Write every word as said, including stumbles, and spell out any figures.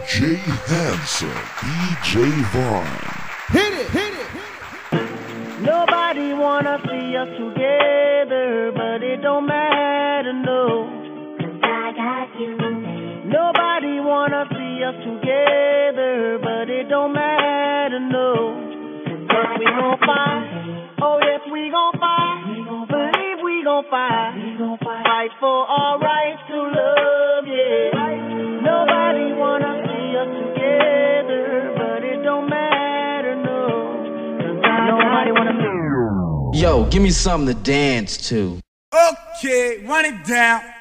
J Hanson, D J Vaughn. Hit it, hit it, hit it. Nobody wanna see us together, but it don't matter, no. 'Cause I got you. Nobody wanna see us together, but it don't matter, no. 'Cause we gon' fight. Oh yes, we gon' fight. Believe we gon' fight. Fight for our rights to love, yeah. Nobody wanna see us together, but it don't matter, no. 'Cause nobody wanna see. Yo, give me something to dance to. Okay, run it down.